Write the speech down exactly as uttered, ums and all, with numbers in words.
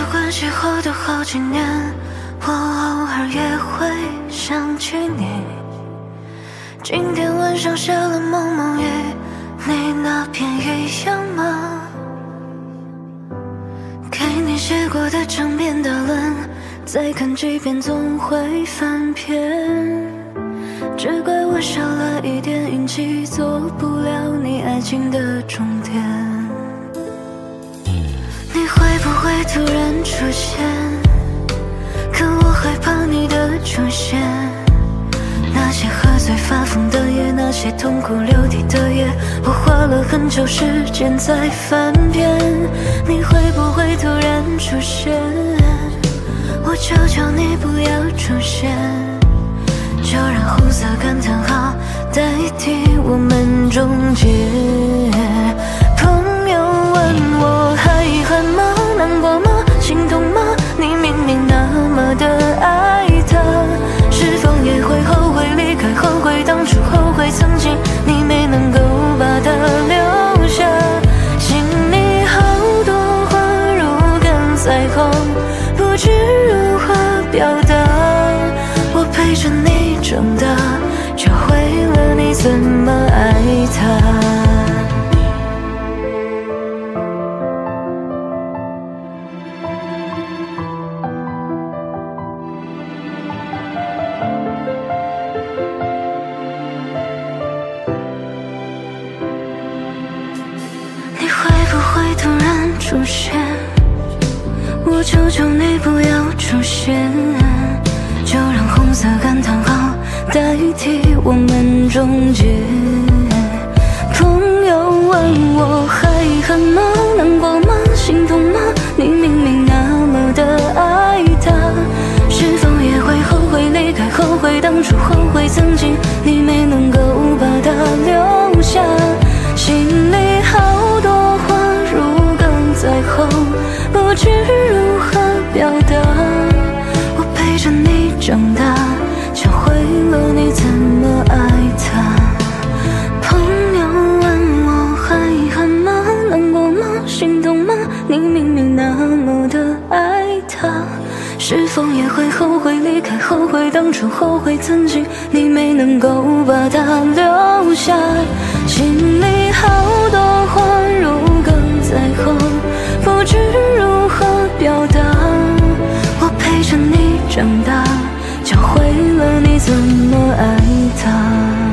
关系后的好几年，我偶尔也会想起你。今天晚上下了蒙蒙雨，你那边一样吗？给你写过的长篇大论，再看几遍总会翻篇。只怪我少了一点运气，做不了你爱情的终点。你会不会突然出现？可我害怕你的出现。那些喝醉发疯的夜，那些痛哭流涕的夜，我花了很久时间在翻篇。你会不会突然出现？我求求你不要出现，就让红色感叹号代替我们终结。朋友问我还遗憾吗？难过吗？心痛吗？你明明那么的爱他，是否也会后悔离开，后悔当初，后悔曾经你没能够把他留下。心里好多话如鲠在喉，不知如何表达。我陪着你长大，教会了你怎么爱他。突然出现，我求求你不要出现，就让红色感叹号代替我们终结。朋友问我还遗憾吗？难过吗？心痛吗？你明明那么的爱他，是否也会后悔离开，后悔当初，后悔曾经你没能够把他留下。心里好多话在后，不知如何表达。我陪着你长大，教会了你怎么爱他。朋友问我还遗憾吗？难过吗？心痛吗？你明明那么的爱他，是否也会后悔离开，后悔当初，后悔曾经你没能够把他留下。心里好多话如鲠在喉，不知如何表达。我陪着你长大，教会了你怎么爱他。